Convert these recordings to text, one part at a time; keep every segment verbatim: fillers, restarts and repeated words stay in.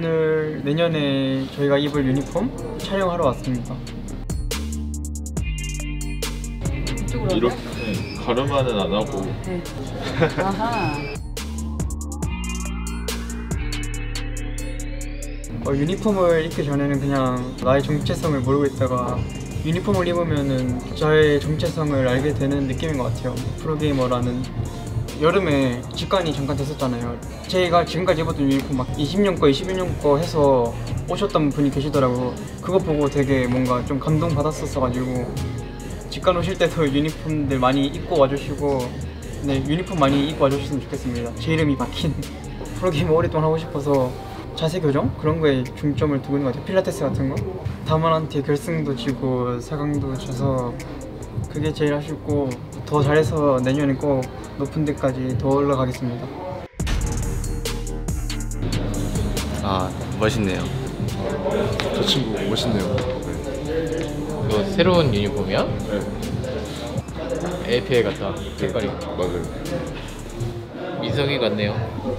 오늘 내년에 저희가 입을 유니폼 촬영하러 왔습니다. 이렇게 가르마는 안 하고. 네. 아하. 어, 유니폼을 입기 전에는 그냥 나의 정체성을 모르고 있다가 유니폼을 입으면은 저의 정체성을 알게 되는 느낌인 것 같아요. 프로게이머라는. 여름에 직관이 잠깐 됐었잖아요. 제가 지금까지 입었던 유니폼 막 이십 년 거, 이십일 년 거 해서 오셨던 분이 계시더라고요. 그거 보고 되게 뭔가 좀 감동받았었어가지고 직관 오실 때도 유니폼들 많이 입고 와주시고 네, 유니폼 많이 입고 와주셨으면 좋겠습니다. 제 이름이 박힌 프로게이머 오랫동안 하고 싶어서 자세 교정? 그런 거에 중점을 두고 있는 것 같아요. 필라테스 같은 거. 다만한테 결승도 지고 사 강도 져서 그게 제일 아쉽고 더 잘해서 내년에 꼭 높은 데까지 더 올라가겠습니다. 아, 멋있네요. 저 친구 멋있네요. 이거 새로운 유니폼이야? 네. 에이피엘 같다. 색깔이. 맞아요. 민석이 같네요.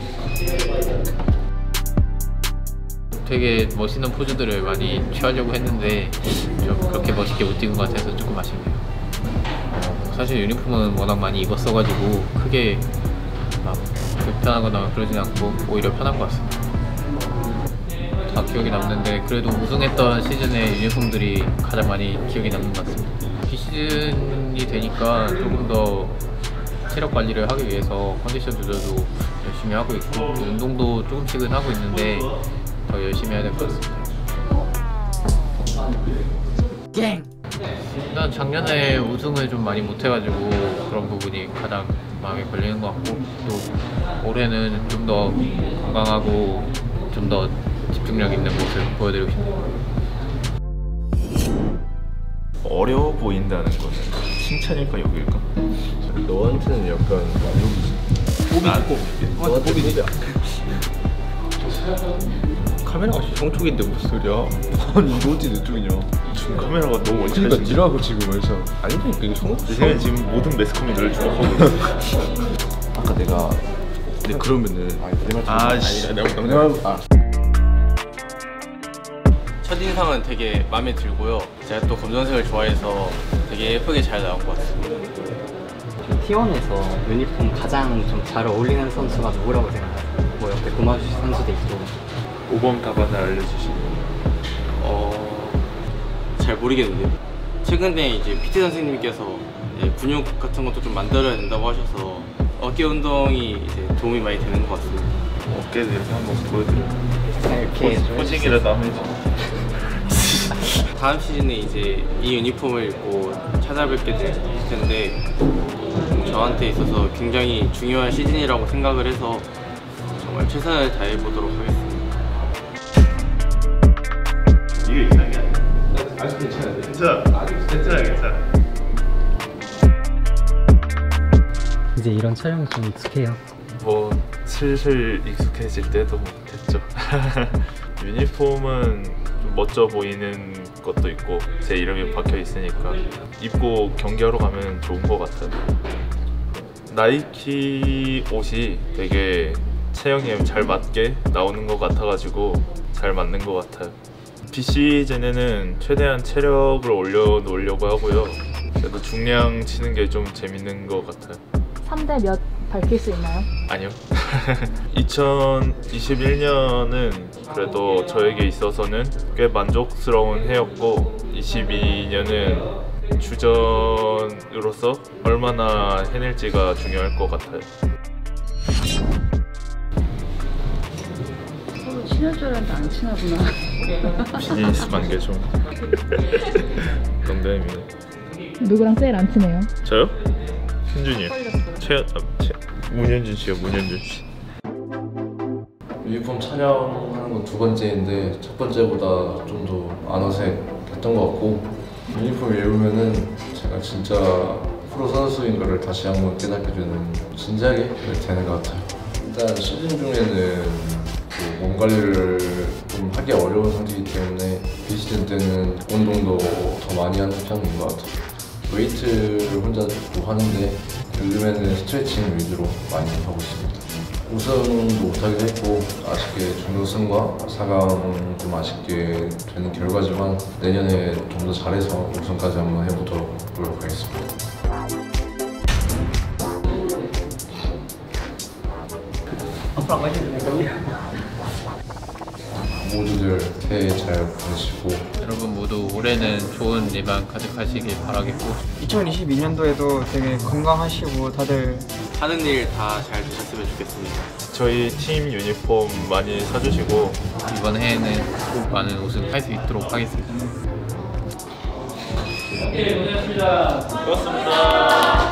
되게 멋있는 포즈들을 많이 취하려고 했는데 좀 그렇게 멋있게 못 찍은 것 같아서 조금 아쉽네요. 사실 유니폼은 워낙 많이 입었어가지고 크게 막 불편하거나 그러진 않고 오히려 편한 것 같습니다. 다 기억이 남는데 그래도 우승했던 시즌의 유니폼들이 가장 많이 기억이 남는 것 같습니다. 비시즌이 되니까 조금 더 체력 관리를 하기 위해서 컨디션 조절도 열심히 하고 있고 운동도 조금씩은 하고 있는데 더 열심히 해야 될 것 같습니다. 일단 작년에 우승을 좀 많이 못해가지고 그런 부분이 가장 마음에 걸리는 것 같고 또 올해는 좀 더 건강하고 좀 더 집중력 있는 모습 보여드리고 싶네요. 어려워 보인다는 거는 칭찬일까 욕일까? 너한테는 약간 욕이지. 난 너한테 욕이야. 카메라가 형쪽인데 무슨 소리야? 아니 이거 어디 내 쪽이냐? 지금 카메라가 너무 원샷이. 그러니까 니라고 지금 원샷. 아니니까 이거 성... 내 생각에 지금 모든 매스컴이 너를 주목하고 있어. 아까 내가 근데 그러면은 아씨. 내가 내가 아. 첫인상은 되게 마음에 들고요. 제가 또 검정색을 좋아해서 되게 예쁘게 잘 나온 것 같습니다. 티원에서 유니폼 가장 좀 잘 어울리는 선수가 누구라고 생각하세요? 뭐 옆에 고마주시 선수도 있고. 오 번 답안을 알려주시고. 어... 잘 모르겠는데요. 최근에 이제 피티 선생님께서 이제 근육 같은 것도 좀 만들어야 된다고 하셔서 어깨 운동이 이제 도움이 많이 되는 것 같습니다. 어깨도 이렇게 한번 보여드려. 이렇게 포징이라도 한번 해줘. 다음 시즌에 이제 이 유니폼을 입고 찾아뵙게 될 텐데 저한테 있어서 굉장히 중요한 시즌이라고 생각을 해서 정말 최선을 다해보도록 하겠습니다. 이게 이상이 아니야. 아직 괜찮아. 괜찮아. 괜찮아, 괜찮아. 이제 이런 촬영이 좀 익숙해요. 뭐 슬슬 익숙해질 때도 됐죠. 유니폼은 좀 멋져 보이는 것도 있고 제 이름이 박혀 있으니까 입고 경기하러 가면 좋은 것 같아요. 나이키 옷이 되게 체형에 잘 맞게 나오는 것 같아가지고 잘 맞는 것 같아요. 비시즌에는 최대한 체력을 올려놓으려고 하고요. 그래도 중량 치는 게 좀 재밌는 것 같아요. 삼 대 몇 밝힐 수 있나요? 아니요. 이천이십일 년은 그래도 저에게 있어서는 꽤 만족스러운 해였고 이십이 년은 주전으로서 얼마나 해낼지가 중요할 것 같아요. 서로 친할 줄 알았는데 안 친하구나. 비즈니스 관계 좀 농담입니다. 누구랑 제일 안 친해요? 저요? 현준이요. 최... 아, 최... 문현준 씨요. 문현준 씨. 유니폼 촬영하는 건 두 번째인데 첫 번째보다 좀 더 안 어색했던 것 같고 유니폼을 입으면은 제가 진짜 프로 선수인 거를 다시 한번 깨닫게주는 진지하게 되는 것 같아요. 일단 시즌 중에는 그 몸 관리를 좀 하기 어려운 상태이기 때문에 비시즌 때는 운동도 더 많이 하는 편인 것 같아요. 웨이트를 혼자 또 하는데 요즘에는 스트레칭 위주로 많이 하고 있습니다. 우승도 못하기도 했고 아쉽게 준우승과 사 강 좀 아쉽게 되는 결과지만 내년에 좀 더 잘해서 우승까지 한번 해보도록 노력하겠습니다. 모두들 새해 잘 보내시고 여러분 모두 올해는 좋은 예방 가득하시길 바라겠고 이천이십이 년도에도 되게 건강하시고 다들 하는 일 다 잘 되셨으면 좋겠습니다. 저희 팀 유니폼 많이 사주시고 이번 해에는 꼭 많은 우승할 수 있도록 하겠습니다. 고맙습니다.